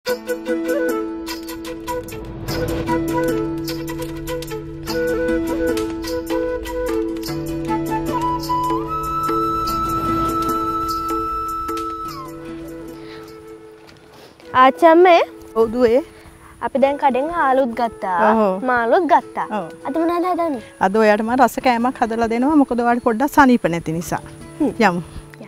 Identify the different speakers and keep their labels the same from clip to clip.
Speaker 1: ආච්චම්මේ
Speaker 2: ඔව් දුවේ
Speaker 1: අපි දැන් කඩෙන් ආලුත් ගත්තා මාළුත් ගත්තා. අද මොනවද හදන්නේ?
Speaker 2: අද ඔයාට මම රස කෑමක් හදලා දෙනවා. මොකද ඔයාට පොඩ්ඩක් සනීප නැති නිසා. යමු.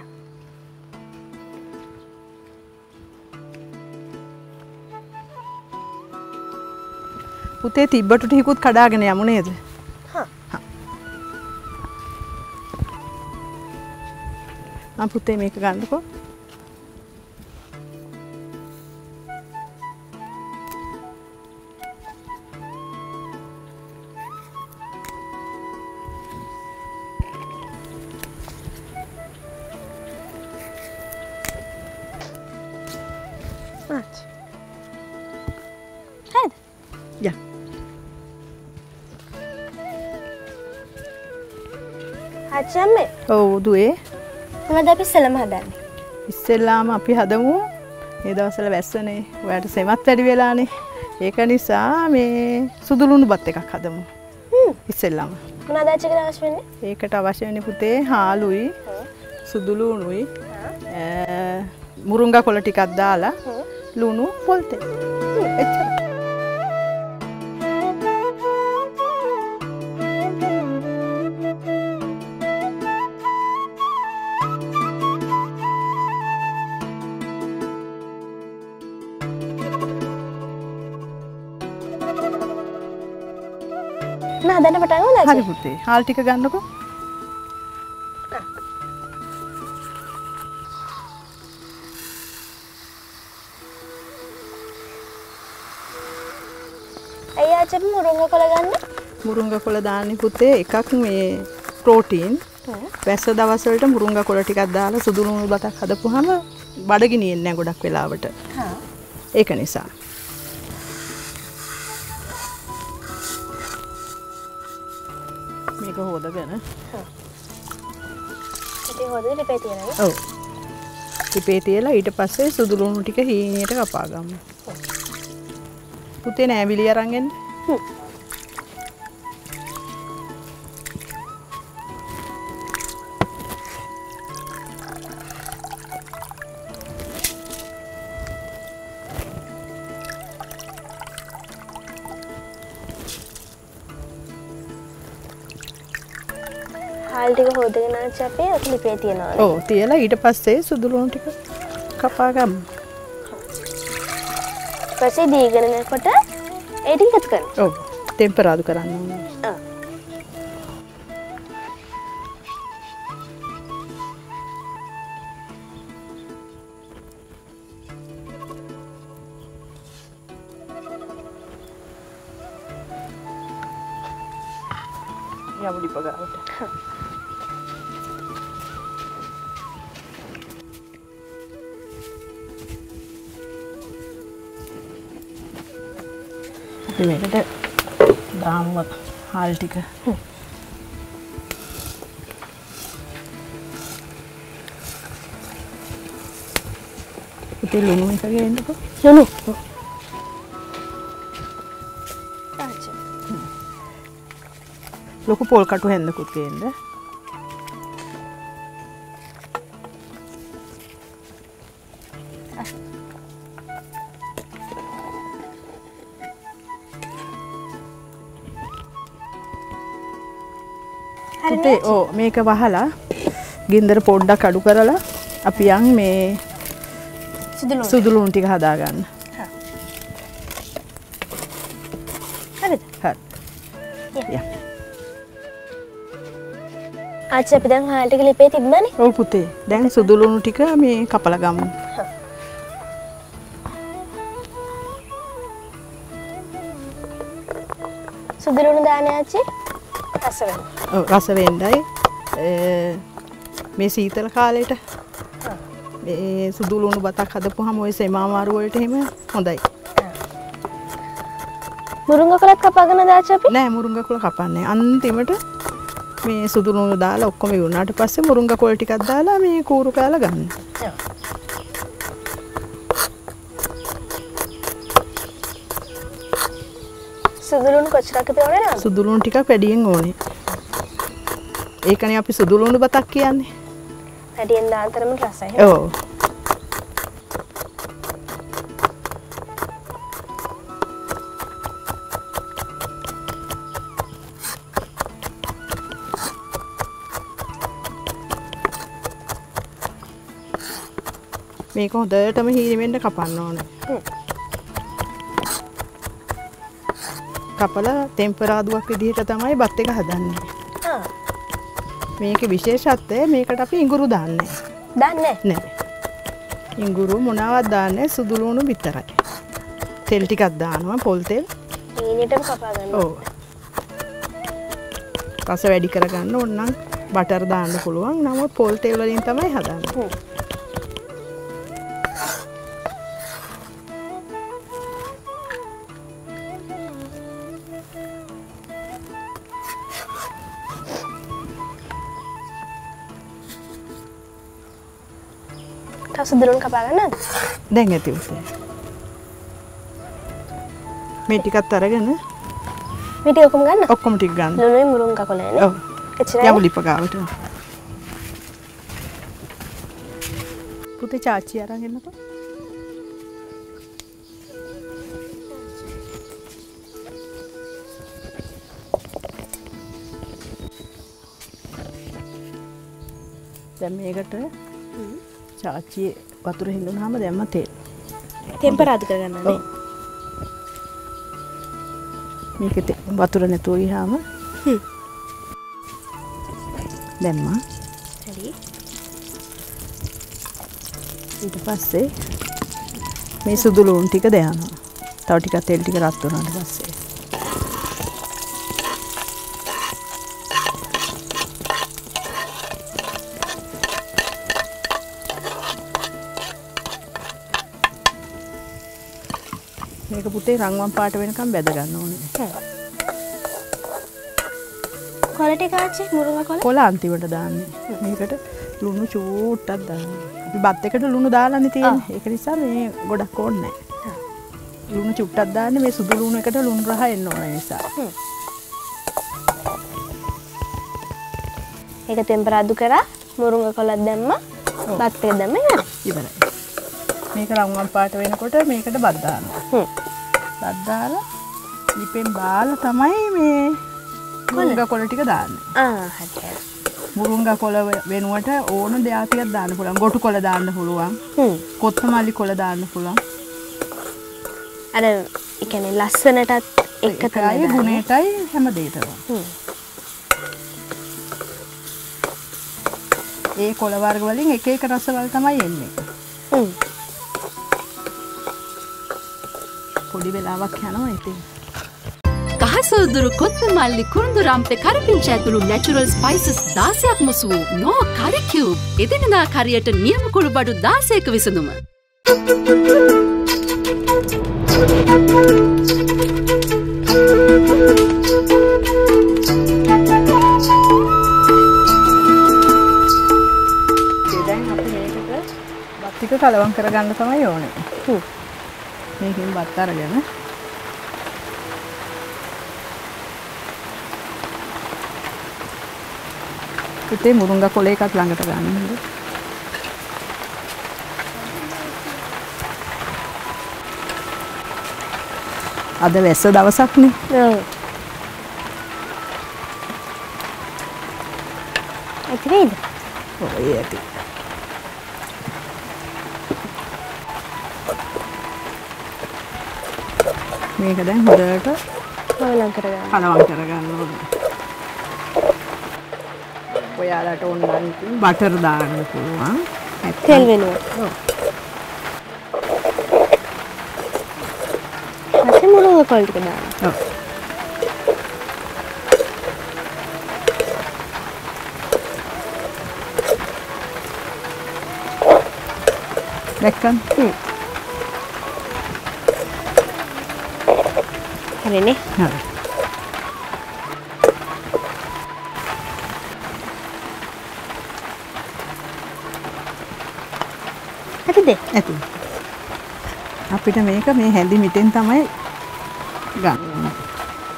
Speaker 2: පුතේ තිබ්බටු ටිකකුත් කඩාගෙන යමු නේද? පුතේ මේක ගන්නකො. Ja.
Speaker 1: ආච්චම්මේ.
Speaker 2: ඔව් දුවේ.
Speaker 1: මොනවද අපි ඉස්සෙල්ලාම හදන්නේ?
Speaker 2: ඉස්සෙල්ලාම අපි හදමු මේ දවස්වල වැස්සනේ. ඔයාට සෙමත් වැඩි වෙලානේ. ඒක නිසා මේ සුදු ලුණු බත් එකක් හදමු. ඉස්සෙල්ලාම.
Speaker 1: මොනවද ආච්චිට අවශ්‍ය වෙන්නේ?
Speaker 2: ඒකට අවශ්‍ය වෙන්නේ පුතේ හාලුයි, සුදු ලුණුයි, මුරුංගා කොළ ටිකක් දාලා ලුණු පොල් තෙල්. එච්චරයි.
Speaker 1: ना हदන්න පටන් ගන්නද?
Speaker 2: හරි පුතේ. හාල් ටික ගන්නකො.
Speaker 1: අයියා ආච්චි මුරුංගා කොළ ගන්න.
Speaker 2: මුරුංගා කොළ දාන්නේ පුතේ එකක් මේ ප්‍රෝටීන්. වැස්ස දවස් වලට මුරුංගා කොළ ටිකක් දාලා සුදු ලුණු බතක් හදපුවාම බඩගිනියෙන්නේ නැහැ ගොඩක් වෙලාවට. ඒක නිසා. මේක හොදගෙන.
Speaker 1: ඉතින් හොදලා ටිපේ තියනවා.
Speaker 2: ඔව්. ටිපේ තියලා ඊට පස්සේ සුදු ලුණු ටික හීනියට කපා ගමු. පුතේ නෑවිලි අරන් එන්න.
Speaker 1: හාල් ටික හොදගෙන ආච්චි අපි ඔක ලිපේ තියනවා.
Speaker 2: ඔව් තියලා ඊට පස්සේ සුදු ලුණු ටික කපා ගමු.
Speaker 1: පස්සේ දීගෙන යනකොට ඒ ටික එකතු කරනවා.
Speaker 2: ඔව් ටෙම්පරාදු කරන්න ඕනේ. යමු ලිපගාවට. අපි මේකට දාමු හාල් ටික. ඉතින් ලුණු එක ගේන්නකො.
Speaker 1: ලුණු.
Speaker 2: ලොකු පොල් කටු හැන්දකුත් ගේන්න. පුතේ ඔව් මේක වහලා ගින්දර පොඩ්ඩක් අඩු කරලා අපි යන් මේ සුදු ලුණු ටික හදා ගන්න.
Speaker 1: හරිද?
Speaker 2: හරි. යා.
Speaker 1: ආච්චි අපි දැන් හාල් ටික ලිපේ තිබ්බනේ.
Speaker 2: ඔව් පුතේ. දැන් සුදු ලුණු ටික මේ කපලා ගමු.
Speaker 1: සුදු ලුණු දාන්නේ ආච්චි? රස වෙන්න.
Speaker 2: ඔව් රස වෙන්නයි. මේ සීතල කාලේට මේ සුදු ලුණු බතක් හදපුවාම ඔය සෙමාමාරු වලට එහෙම හොඳයි.
Speaker 1: මුරුංගා කොළත් කපාගෙන දාච්චි අපි?
Speaker 2: නෑ මුරුංගා කොළ කපන්නේ. අන්තිමට මේ සුදු ලුණු දාලා ඔක්කොම ඉවරනාට පස්සේ මුරුංගා කොළ ටිකක් දාලා මේ කූරු කාලා ගන්න.
Speaker 1: සුදුලුණු කොච්චරක් තියෝනේ නේද?
Speaker 2: සුදුලුණු ටිකක් වැඩියෙන් ඕනේ. ඒකනේ අපි සුදුලුණු බතක් කියන්නේ.
Speaker 1: වැඩියෙන් දාතරම රසයි.
Speaker 2: ඔව්. මේක හොඳටම හීන වෙන්න කපන්න ඕනේ. කපලා ටෙම්පරාදුවක් විදිහට තමයි බත් එක හදන්නේ. මේකේ විශේෂත්වය මේකට අපි ඉඟුරු දාන්නේ.
Speaker 1: දාන්නේ
Speaker 2: නෑ. ඉඟුරු මොනවත් දාන්නේ සුදුලුණු විතරයි. තෙල් ටිකක් දානවා පොල් තෙල්.
Speaker 1: ඊනිටම කපා ගන්නවා.
Speaker 2: ඔව්. රස වැඩි කරගන්න ඕන නම් බටර් දාන්න පුළුවන්. නමුත් පොල් තෙල් වලින් තමයි හදන්නේ.
Speaker 1: සුදුලුණු කපා ගන්නද?
Speaker 2: දැන් ඇති උසේ. මේ ටිකත් අරගෙන
Speaker 1: මේ ටික ඔක්කොම ගන්න.
Speaker 2: ඔක්කොම ටික ගන්න.
Speaker 1: ලුණුයි මුරුංගා කොලේනේ.
Speaker 2: ඔව්.
Speaker 1: එච්චරයි.
Speaker 2: යමු ලිප ගාවට. පුතේ චාචි අරන් එන්නකෝ. දැන් මේකට චාචි වතුර හිඳුනහම දැම්ම තෙල්.
Speaker 1: ටෙම්පරාදු කරගන්න නේ.
Speaker 2: මේක වතුර නැතුව ගියාම දැම්මා.
Speaker 1: හරි.
Speaker 2: ඊට පස්සේ මේ සුදුලුණු ටික දානවා. තව ටිකක් තෙල් ටික රත් වුණාට පස්සේ මේක පුතේ රන්වන් පාට වෙනකම් බැද ගන්න ඕනේ.
Speaker 1: කොළ ටික ආච්චි මුරුංගා කොළ.
Speaker 2: කොළ අන්තිමට දාන්නේ. මේකට ලුණු චූට්ටක් දාන්න. අපි බත් එකට ලුණු දාලානේ තියෙන්නේ. ඒක නිසා මේ ගොඩක් ඕනේ නැහැ. ලුණු චුට්ටක් දාන්නේ මේ සුදු ලුණු එකට ලුණු රහ එන්න ඕන නිසා.
Speaker 1: ඒක ටෙම්පරාදු කරා මුරුංගා කොළක් දැම්මා. බත් එක දැම්ම
Speaker 2: ඉවරයි. මේක රන්වන් පාට වෙනකොට මේකට බත් දානවා. බත් දාලා ලිපෙන් බාලා තමයි මේ මුරුංගා කොළ ටික දාන්නේ.
Speaker 1: හරි.
Speaker 2: මුරුංගා කොළ වෙනුවට ඕන දෙයක් ටිකක් දාන්න පුළුවන්. ගොටු කොළ දාන්න පුළුවන්. කොත්තමල්ලි කොළ දාන්න පුළුවන්.
Speaker 1: අර ඒ කියන්නේ ලස්සනටත් එක
Speaker 2: තමයි ගුණයටයි හැම දෙයකටම. ඒ කොළ වර්ග වලින් එක එක රසවල තමයි එන්නේ. පොඩි වෙලාවක් යනවා ඉතින්.
Speaker 3: කහසොදුරු කොත්තමල්ලි කුරුඳු රම්පේ කරපිංච ඇතුළු නැචරල් ස්පයිසස් 16ක් මුසු වූ නෝ කරි කියුබ් එදිනෙදා කරියට නියම කුළුබඩු 16ක විසඳුම.
Speaker 2: දැන් අපි මේකට බත් ටික කලවම් කරගන්න තමයි ඕනේ. මේකෙන් බත් අරගෙන පුතේ මුරුංගා කොළ එකක් ළඟට ගන්න. අද වැස්ස දවසක්නේ.
Speaker 1: ඇති වේද?
Speaker 2: ඔය ඇති. මේක දැන් හොඳට
Speaker 1: කලවම් කරගන්න.
Speaker 2: කලවම් කරගන්න ඕනේ. ඔයාලට ඕන නම් බටර් දාන්න පුළුවන්.
Speaker 1: තෙල් වෙනුවට.
Speaker 2: ඔව්.
Speaker 1: පස්සේ මුරුංගා කොළ ටික දාන්න.
Speaker 2: ඔව්. දැක්කන්?
Speaker 1: හරිනේ.
Speaker 2: හරි.
Speaker 1: ඇතිද?
Speaker 2: ඇති. අපිට මේක මේ හැඳි මිටෙන් තමයි ගන්න.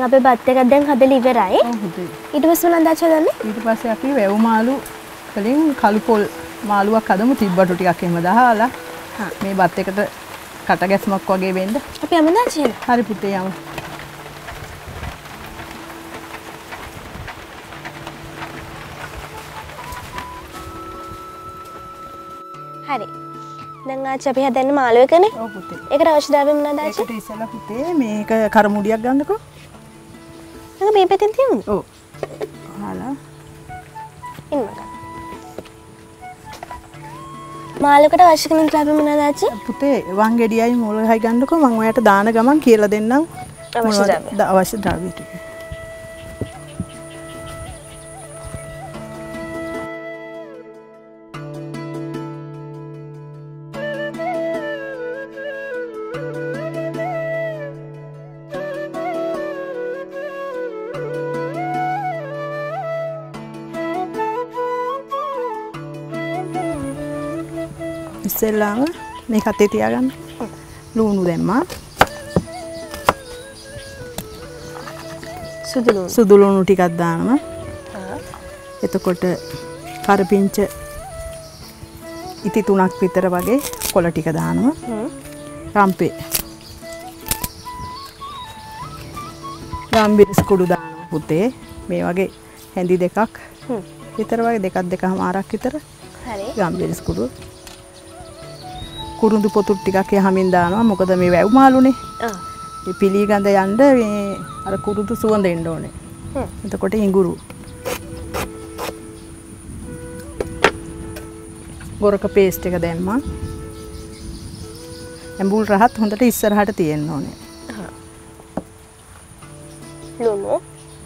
Speaker 1: අපේ බත් එකක් දැන් හදලා ඉවරයි.
Speaker 2: ඔව් පුතේ.
Speaker 1: ඊට පස්සේ මොනවද ආච්චි හදන්නේ?
Speaker 2: ඊට පස්සේ අපි වැව් මාළු වලින් කළු පොල් මාළුවක් හදමු තිබ්බටු ටිකක් එහෙම දාලා. මේ බත් එකට කට ගැස්මක් වගේ වෙන්න.
Speaker 1: අපි යමුද ආච්චි එහෙනම්?
Speaker 2: හරි පුතේ යමු.
Speaker 1: හරි. දැන් ආච්චි අපි හදන්නේ මාළු එකනේ.
Speaker 2: ඔව් පුතේ.
Speaker 1: ඒකට අවශ්‍ය ද්‍රව්‍ය මොනවද ආච්චි?
Speaker 2: ඒකට ඉස්සෙල්ලා පුතේ මේක කරමුඩියක් ගන්නකෝ.
Speaker 1: නංග මේ පැත්තෙන් තියමුද?
Speaker 2: ඔව්. අහලා.
Speaker 1: ඉන්න ගන්න. මාළුකට අවශ්‍ය කරන ද්‍රව්‍ය මොනවද ආච්චි?
Speaker 2: පුතේ වංගෙඩියයි මොළයයි ගන්නකෝ මම ඔයාලට දාන ගමන් කියලා දෙන්නම්. අවශ්‍ය ද්‍රව්‍ය ටික. ඉස්සෙල්ලාම මේක අතේ තියාගන්න. ලුණු දැම්මා. සුදු ලුණු ටිකක් දානවා. එතකොට කරපිංච ඉති 3ක් විතර වගේ කොළ ටික දානවා. රම්පේ. ගම්බිරිස් කුඩු දානවා පුතේ. මේ වගේ හැඳි දෙකක් විතර වගේ දෙකමාරක් විතර.
Speaker 1: හරි.
Speaker 2: ගම්බිරිස් කුඩු කුරුඳු පොතු ටිකක් යහමින් දානවා. මොකද මේ වැව් මාළුනේ. මේ පිළිගඳ යන්න මේ අර කුරුඳු සුවඳ එන්න ඕනේ. එතකොට ඉඟුරු. ගොරක පේස්ට් එක දැම්මා. ඇඹුල් රහත් හොඳට ඉස්සරහට තියෙන්න ඕනේ.
Speaker 1: ලුණු.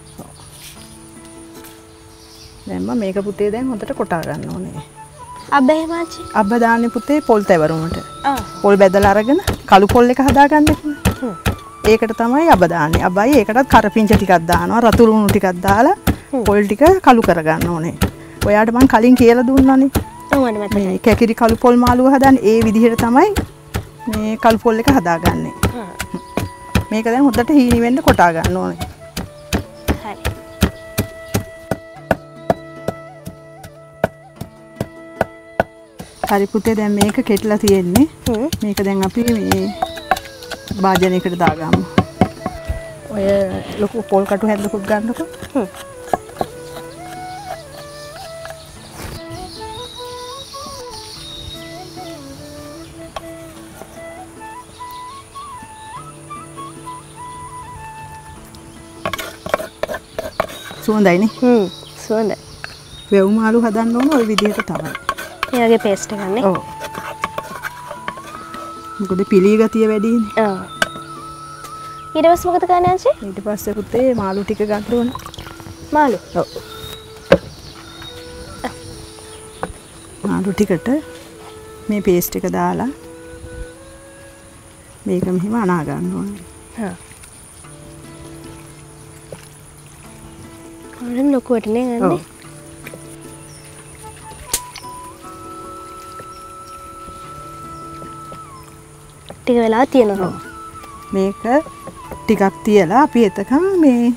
Speaker 2: දැම්මා මේක පුතේ දැන් හොඳට කොටා ගන්න ඕනේ.
Speaker 1: අබ්බ එහෙම ආච්චි?
Speaker 2: අබ්බ දාන්නේ පුතේ පොල් තැවරුමට. පොල් බෙදලා අරගෙන කළු පොල් එක හදාගන්න. ඒකට තමයි අබ්බ දාන්නේ. අබ්බයි ඒකටත් කරපිංච ටිකක් දානවා. රතු ලුණු ටිකක් දාලා පොල් ටික කළු කරගන්න ඕනේ. ඔයාට මං කලින් කියලා දුන්නානේ.
Speaker 1: ඔව් මට මතකයි.
Speaker 2: මේ කැකිරි කළු පොල් මාළුව හදන්නේ ඒ විදිහට තමයි මේ කළු පොල් එක හදාගන්නේ. මේක දැන් හොඳට හීනි වෙන්න කොටා ගන්න ඕනේ. හරි පුතේ දැන් මේක කෙටලා තියෙන්නේ. මේක දැන් අපි මේ භාජනයකට දාගමු. ඔය ලොකු පොල් කටු හැදලකුත් ගන්නකො. සුවඳයිනේ.
Speaker 1: සුවඳයි.
Speaker 2: වැව් මාළු හදන්න ඕන ওই විදිහට තමයි.
Speaker 1: මේ වගේ පේස්ට් එකක් නේ.
Speaker 2: ඔව්. මොකද පිළි ගතිය වැඩිනේ.
Speaker 1: ඔව්. ඊට පස්සේ මොකද කරන්නේ ආච්චි?
Speaker 2: ඊට පස්සේ පුතේ මාළු ටික ගන්න ඕන.
Speaker 1: මාළු.
Speaker 2: ඔව්. මාළු ටිකට මේ පේස්ට් එක දාලා මේක මෙහෙම අනා ගන්න ඕනේ.
Speaker 1: හා. කොහොමද ලොකුවට නේ ගන්නේ? ටික වෙලා තියෙනවා.
Speaker 2: මේක ටිකක් තියලා අපි එතකන් මේ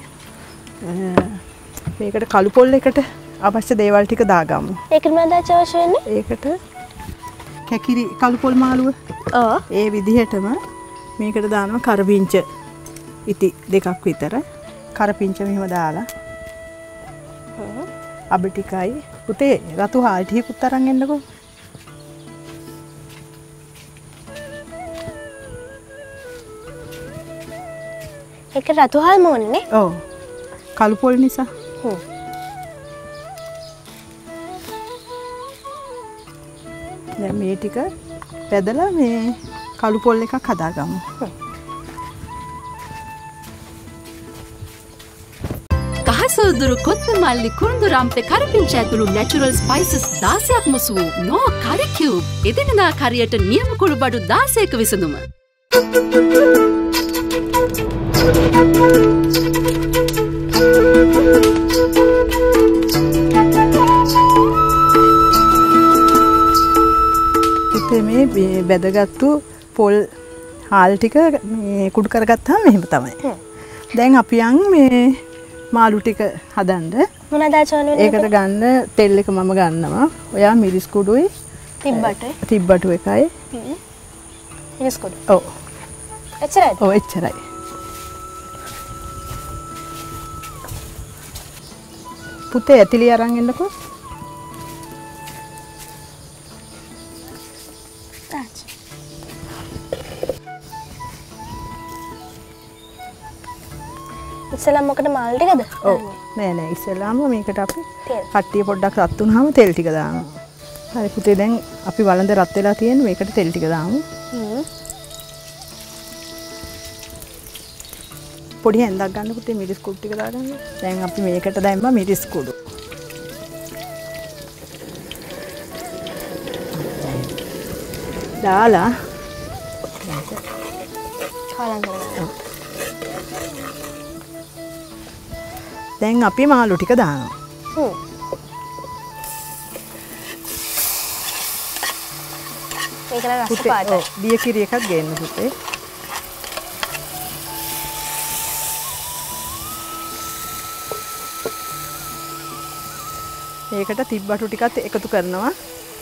Speaker 2: මේකට කළු පොල් එකට අවශ්‍ය දේවල් ටික දාගමු.
Speaker 1: ඒකට මොනවද අවශ්‍ය වෙන්නේ?
Speaker 2: ඒකට කැකිරි කළු පොල් මාළුව.
Speaker 1: ඔව්.
Speaker 2: ඒ විදිහටම මේකට දානවා කරපිංච ඉති 2ක් විතර. කරපිංච මෙහෙම දාලා. අබ ටිකයි පුතේ රතු හාල් ටිකකුත් අරන් එන්නකෝ.
Speaker 1: ඒක රතු හාල් මොන්නේ?
Speaker 2: ඔව්. කළු පොල් නිසා. දැන් මේ ටික පැදලා මේ කළු පොල් එකක් හදාගමු.
Speaker 3: කහසොදුරු කොත්තමල්ලි කුරුඳු රම්පේ කරපිංච ඇතුළු නැචරල් ස්පයිසස් 16ක් මුසු වූ නෝ කරි කියුබ් එදිනෙදා කරියට නියම කුළු බඩු 16ක විසඳුම.
Speaker 2: ඉතින් මේ බෙදගත්තු පොල් හාල් ටික මේ කුඩු කරගත්තාම මෙහෙම තමයි. දැන් අපි යන් මේ මාළු ටික හදන්න.
Speaker 1: මොනවද ආචාර්ය වෙන්නේ?
Speaker 2: ඒකට ගන්න තෙල් එක මම ගන්නවා. ඔයා මිරිස් කුඩුයි තිබ්බටු එකයි.
Speaker 1: මිරිස් කුඩු.
Speaker 2: ඔව්.
Speaker 1: එච්චරයිද?
Speaker 2: ඔව් එච්චරයි. පුතේ ඇතිලි අරන් එන්නකෝ.
Speaker 1: ඉස්සෙල්ලා මොකද මාළු ටිකද?
Speaker 2: ඔව්. නෑ ඉස්සෙල්ලාම මේකට අපි කට්ටිය පොඩ්ඩක් රත් වුනහම තෙල් ටික දානවා. හරි පුතේ දැන් අපි වළඳ රත් වෙලා තියෙන මේකට තෙල් ටික දාමු. පොඩි හැන්දක් ගන්න පුතේ මිරිස් කුඩු ටික දාගන්න. දැන් අපි මේකට දැම්මා මිරිස් කුඩු. දාලා
Speaker 1: කාලම් කරගන්න.
Speaker 2: දැන් අපි මාළු ටික දානවා.
Speaker 1: ඒක නම් රස පාටයි.
Speaker 2: දිය කිරි එකක් ගේන්න පුතේ. ඒකට තිබ්බටු ටිකත් එකතු කරනවා.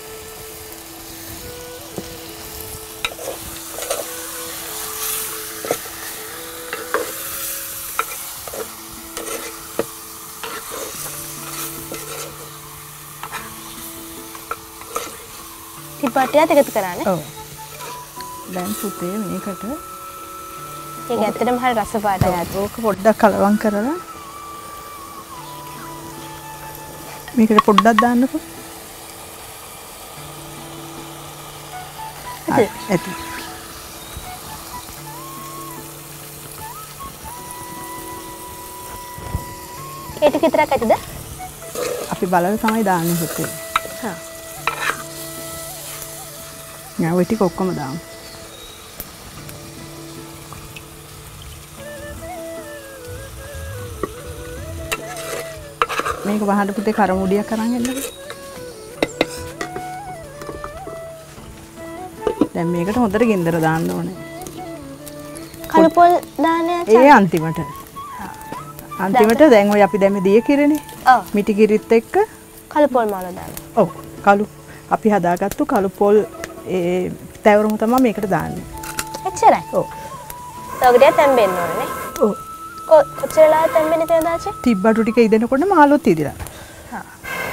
Speaker 1: තිබ්බටයත් එකතු කරන්නේ.
Speaker 2: ඔව්. දැන් පුතේ මේකට
Speaker 1: ඒක ඇත්තටම හරි රස පාටයි.
Speaker 2: ඕක පොඩ්ඩක් කලවම් කරලා මේකට පොඩ්ඩක් දාන්නකෝ. ඇති.
Speaker 1: ඒ ටික විතරක් ඇතිද?
Speaker 2: අපි බලලා තමයි දාන්නේ පුතේ.
Speaker 1: හා.
Speaker 2: යා ඔය ටික ඔක්කොම දාමු. මේක වහන්න පුතේ කරමුඩියක් අරන් එන්නකෝ. දැන් මේකට හොඳට ගින්දර දාන්න ඕනේ.
Speaker 1: කළු පොල් දාන්නේ
Speaker 2: ඒ අන්තිමට. අන්තිමට දැන් ඔය අපි දැම්මේ දිය කිරිනේ.
Speaker 1: ඔව්.
Speaker 2: මිටි කිරිත් එක්ක
Speaker 1: කළු පොල් මාළු දාන්න.
Speaker 2: ඔව්. කළු අපි හදාගත්තු කළු පොල් ඒ තැවරම තමයි මේකට දාන්නේ.
Speaker 1: එච්චරයි.
Speaker 2: ඔව්.
Speaker 1: තවගිරියක් තැම්බෙන්න ඕනේ.
Speaker 2: ඔව්.
Speaker 1: කොච්චර වෙලා තැම්බෙන්නේ තේ දාචි?
Speaker 2: තිබ්බටු ටික ඉදෙනකොට මාළුත් ඉදිලා.
Speaker 1: හා.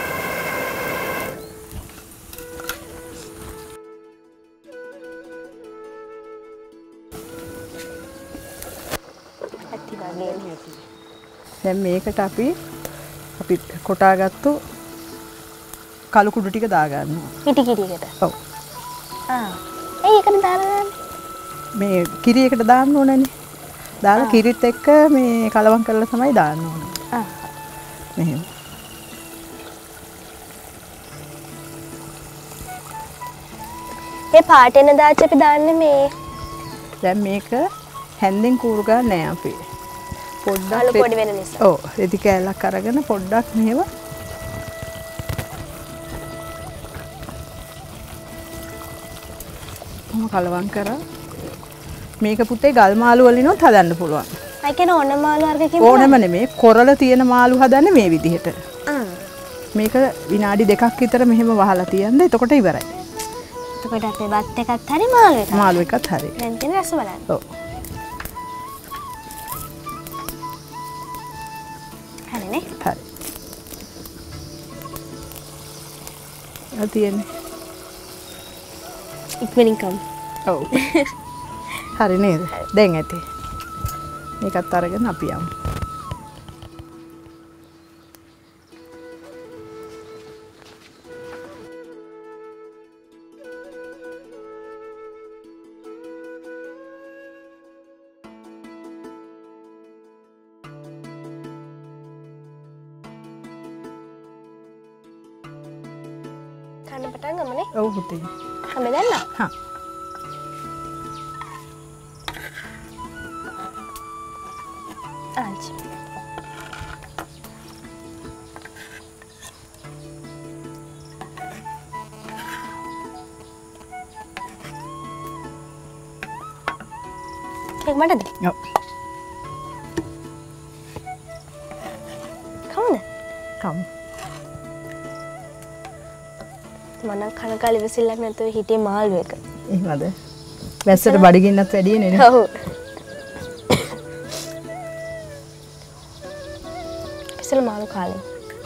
Speaker 1: ඇති වගේ.
Speaker 2: දැන් මේකට අපි කොටාගත්තු කළු කුඩු ටික දාගන්නවා.
Speaker 1: මිටි කිරියකට.
Speaker 2: ඔව්.
Speaker 1: ඒකට දාලා
Speaker 2: මේ කිරියකට දාන්න ඕනනේ. දාලා කිරිත් එක්ක මේ කලවම් කරලා තමයි දාන්න ඕනේ. මෙහෙම.
Speaker 1: ඒ පාටේන දාච්ච අපි දාන්නේ මේ.
Speaker 2: දැන් මේක හැන්දෙන් කූරු ගන්න නෑ අපි. පොඩ්ඩක්
Speaker 1: අලු පොඩි වෙන නිසා.
Speaker 2: ඔව්. රෙදි කෑල්ලක් අරගෙන පොඩ්ඩක් මෙහෙම කලවම් කරා. මේක පුතේ ගල් මාළු වලිනුත් හදන්න පුළුවන්.
Speaker 1: ඒ කියන්නේ ඕන මාළු වර්ගකින්
Speaker 2: ඕනම නෙමෙයි කොරල තියෙන මාළු හදන්නේ මේ විදිහට. මේක විනාඩි 2ක් විතර මෙහෙම වහලා තියන්න. එතකොට ඉවරයි.
Speaker 1: එතකොට අපේ බත් එකත් හරි මාළු එකත්.
Speaker 2: මාළු එකත් හරි.
Speaker 1: දැන් තියෙන රස බලන්න.
Speaker 2: ඔව්.
Speaker 1: හරිනේ.
Speaker 2: හරි. ආ තියෙන්නේ.
Speaker 1: ඉක්මනින් කම්.
Speaker 2: ඔව්. හරි නේද? දැන් ඇති. මේකත් අරගෙන අපි යමු.
Speaker 1: කන්න පටන් ගමනේ.
Speaker 2: ඔව් පුතේ.
Speaker 1: හැම දැන්න.
Speaker 2: හා.
Speaker 1: ආච්චි. කේක් මටද?
Speaker 2: ඔව්. කමු.
Speaker 1: මනම් කන කාලේ ඉවසිල්ලක් නැතුව හිටියේ මාළු එක.
Speaker 2: එහෙමද? වැස්සට බඩගින්නත් වැඩි නේ.
Speaker 1: ඔව්. ඉස්සෙල්ලා මාළු කාලේ.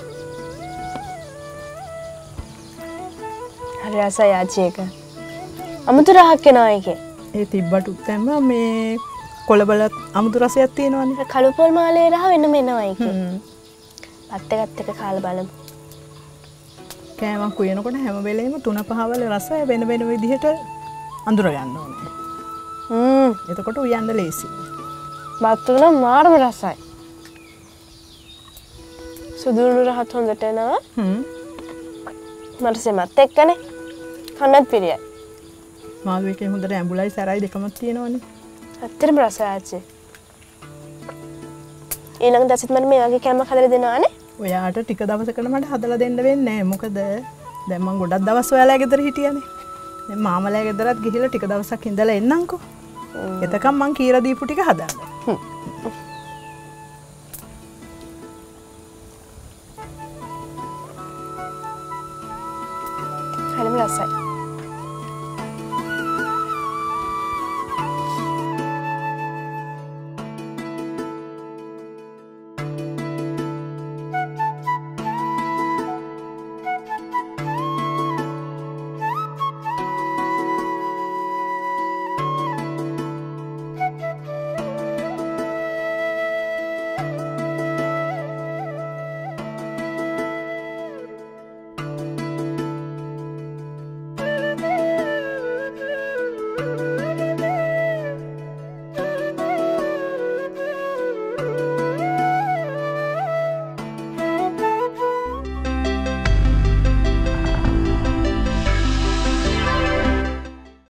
Speaker 1: හරි රසයි ආච්චි එක. අමුතු රහක් එනවා ඒකේ.
Speaker 2: ඒ තිබ්බට උත්තම මේ කොළබලත් අමුතු රසයක් තියෙනවනේ.
Speaker 1: කළු පොල් මාලේ රහ වෙනම එනවා ඒකේ. පත් එකත් එක කාලා බලමු.
Speaker 2: කෑමක් උයනකොට හැම වෙලේම 3-5 වල රසය වෙන වෙන විදිහට අඳුර ගන්න ඕනේ. එතකොට උයන්න ලේසි.
Speaker 1: බත් උන මාරම රසයි. සුදුළු රහත් හොඳට එනවා. මට සෙමත් එක්කනේ. කන්නත් පිරියයි.
Speaker 2: මාළු එකේ හොඳට ඇඹුලයි සැරයි දෙකම තියෙනවනේ.
Speaker 1: ඇත්තටම රසයි ආච්චි. ඊළඟ දවසෙත් මට මේ වගේ කෑමක් හදලා දෙනවානේ.
Speaker 2: ඔයාට ටික දවසකට මට හදලා දෙන්න වෙන්නේ නැහැ. මොකද දැන් මම ගොඩක් දවස් ඔයාලා ගෙදර හිටියානේ. දැන් මාමලා ගෙදරත් ගිහිල්ලා ටික දවසක් ඉඳලා එන්නම්කෝ. එතකම් මං කීර දීපු ටික හදන්න.